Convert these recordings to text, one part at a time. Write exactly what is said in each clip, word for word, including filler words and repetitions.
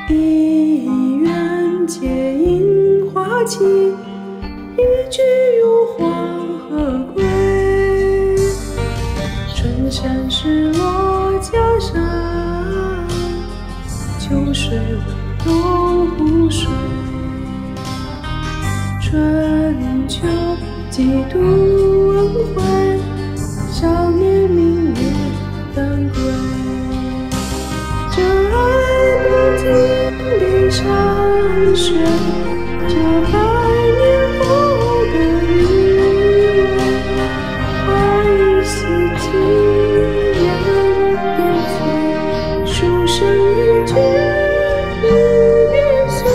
一园结樱花期，一菊入黄河归。春山石落家山，秋水微动湖水。春秋几度轮回，少年明月当归。这爱不尽的山水，这百年后的余味，花一似锦，人变碎，书生一句日月碎。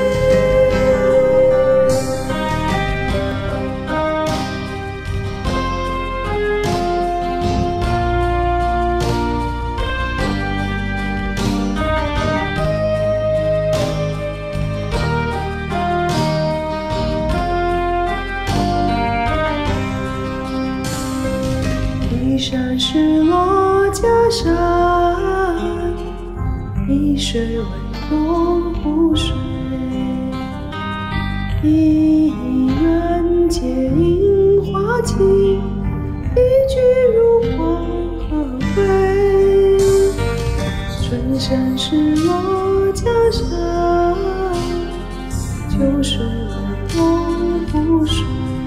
一山石落家山，一水微动湖水。一园结樱花期，一菊入黄河归。春山石落家山，秋水微动湖水。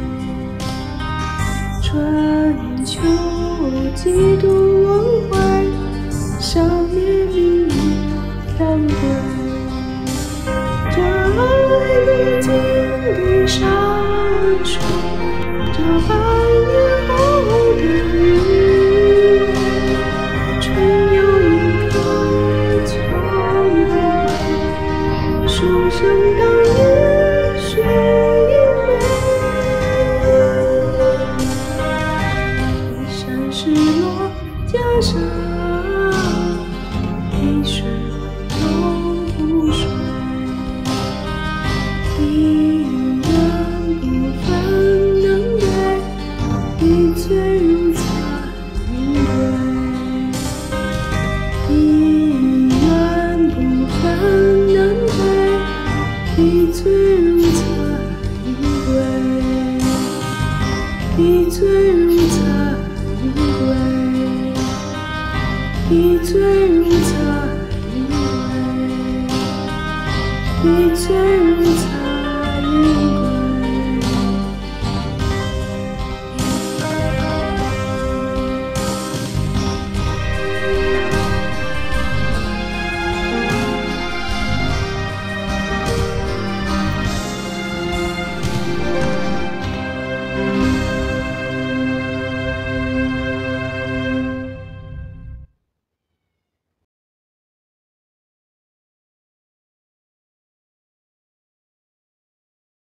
春秋几度轮回，少年明月当归。这爱不尽的山水，这百年后的余味。春有一开，秋有归，书生当年学一回。石落家山，一水微动湖水。一人不分能对，一醉如残云归。一人不分能对，一醉如残云归。一醉如残云归，一醉如残云归，一醉如